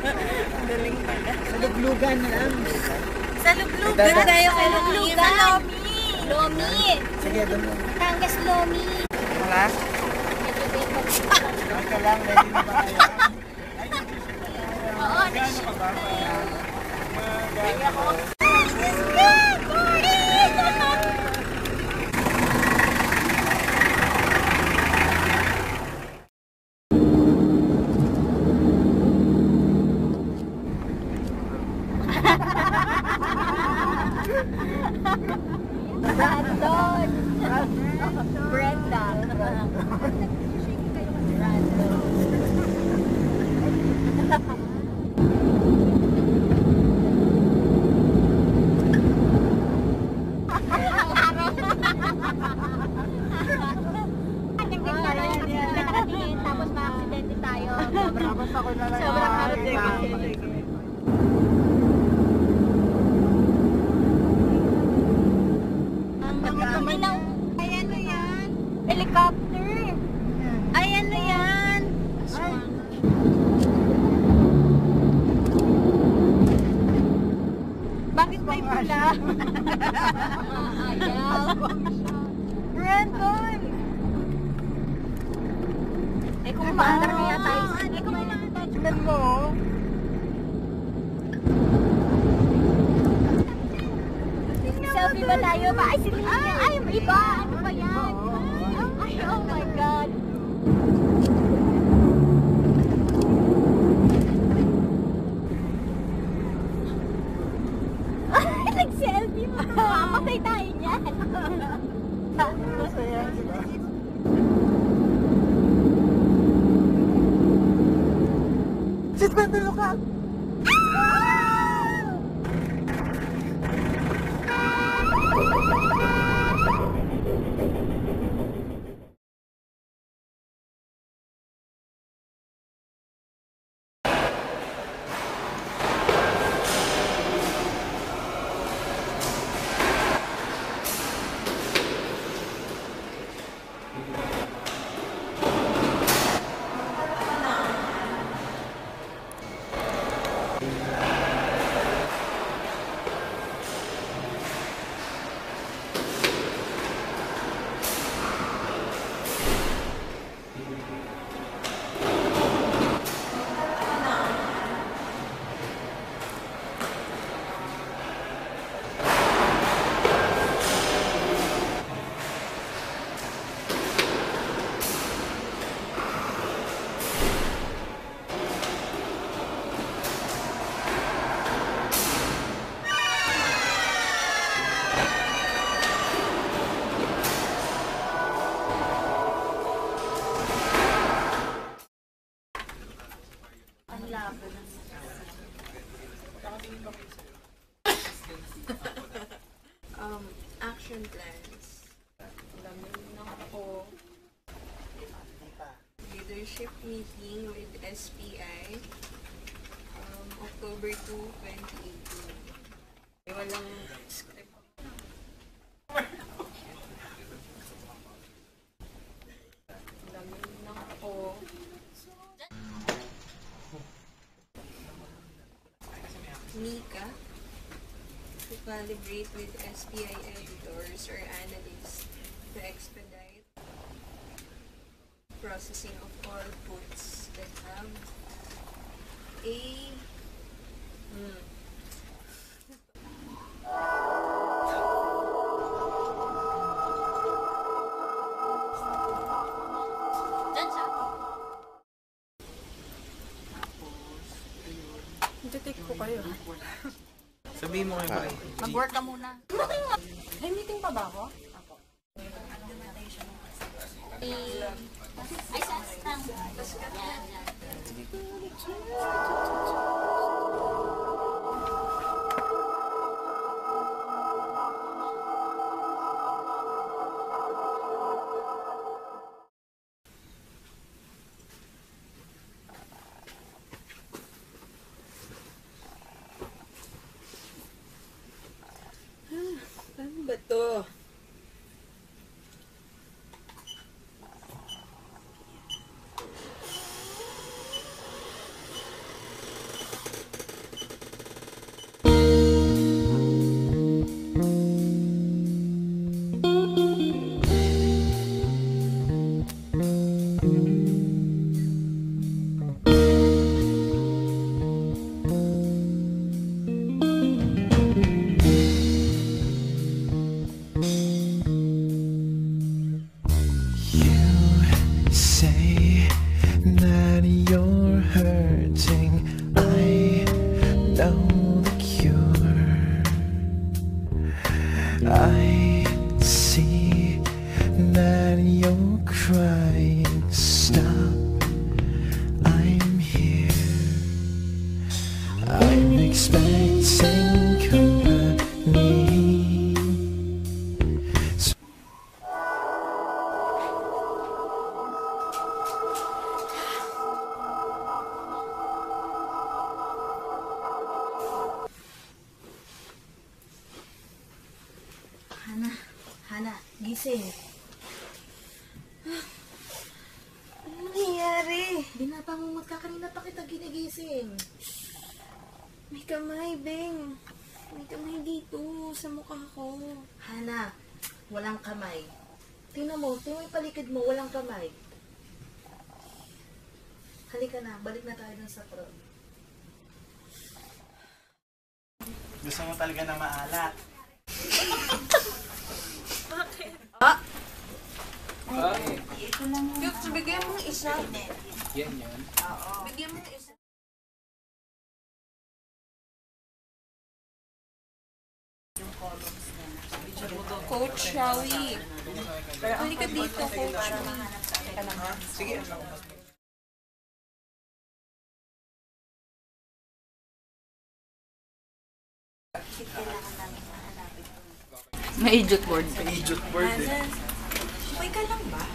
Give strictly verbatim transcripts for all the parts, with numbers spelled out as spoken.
Galing pala. Sa luglugan na lang. Sa luglugan. Doon tayo kay Lomi. Sa Lomi. Lomi. Sige, doon mo. Tangas Lomi. Wala? Ika lang, ready na ba kayo? Oo, Gaano ka ba? Magaling ako. Brandon. Brenda. Tapos ma-accidente tayo. Tapos ako na lang. Sobrang harap. Ay, ano yan? Helicopter. Ay, ano yan? Bakit may pula? Ayaw. Brandon! Eh kung maandar kaya tayo. Eh kung maandar. Tingnan mo. Selfie ba tayo? Ba? Ay, sila. Ay, iba. Ano ba yan? Ay, oh my God. Ay, nag-selfie mo. Papatay tayo niyan. Masaya, di ba? Sit ba na lokal? um, action plans. Lamin na ako. Leadership meeting with S P I. Um, October second, twenty eighteen. Eh, walang script. Lamin na ako. Mika. To collaborate with S P I editors or analysts to expedite processing of all puts that have a hmm. Take ko kayo. Sabihin mo kayo. Mag-work ka muna. May meeting pa ba ako? Eh, ay, sa stang. Yan, yan. Ano ba to? gigising? Ano nangyayari? Binabangungot ka, kanina pa kita ginigising. May kamay, Beng. May kamay dito, sa mukha ko. Hana, walang kamay. Tingnan mo, tingnan mo yung palikid mo, walang kamay. Halika na, balik na tayo dun sa pro. Gusto mo talaga na maalat. Cute, bigyan mo ng isa. Yan yan. Bigyan mo ng isa. Coach, shall we? Halika dito, coach. Sige. May ijot board. Ijot board eh. Okay ka lang ba?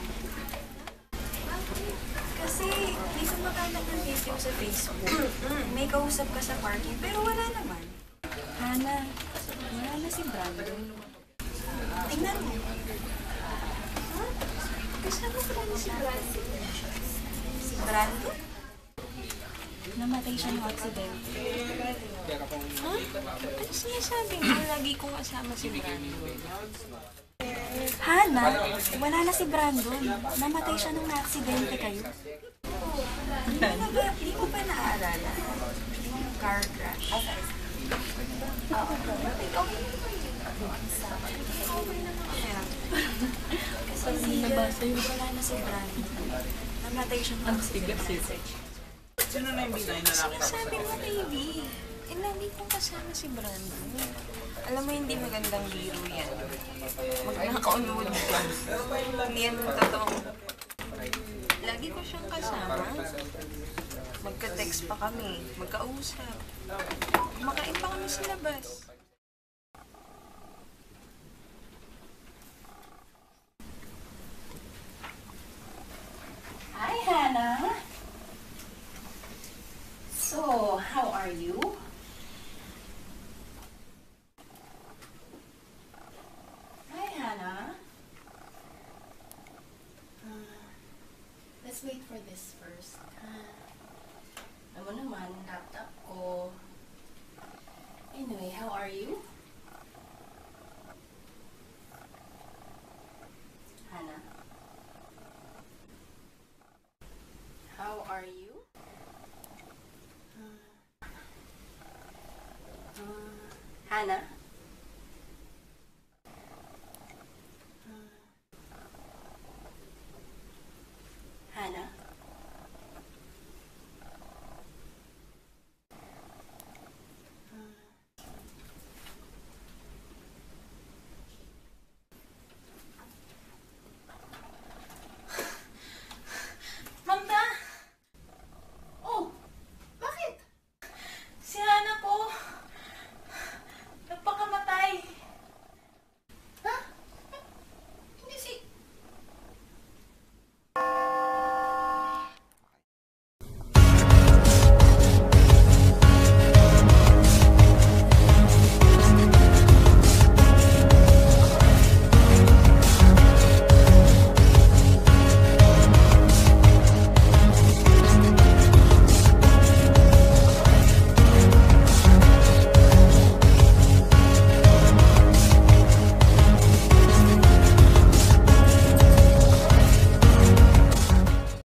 Kasi, may kumakalat ng video sa Facebook. May kausap ka sa parking, pero wala naman. Hana, wala na si Brandon. Tingnan mo. Ha? Kasama ko na si Brandon. Si Brandon? Namatay siya ng aksidente. Ha? Ano sinasabi mo? Lagi kong kasama si Brandon. Hana, wala na si Brandon. Namatay siya nung na-aksidente kayo. Hindi na ba? Hindi ko pa naaalala. Car crash. Oo. Ikaw. Okay naman kaya. Kasi wala na si Brandon. Namatay siya nung aksidente. Sino na yung binay na lang? Sinasabi mo, baby. Eh, lagi kong kasama si Brandon. Alam mo, hindi magandang biro yan. Magkakaunod ka. Hindi yan ang totoong. Lagi ko siyang kasama. Magka-text pa kami. Magkausap. Makain pa kami sa labas. Hi, Hannah. So, how are you? Hi, Hannah. Uh, let's wait for this first. Uh, alam mo naman, laptop ko. Anyway, how are you? Hannah? How are you? Uh, Hannah?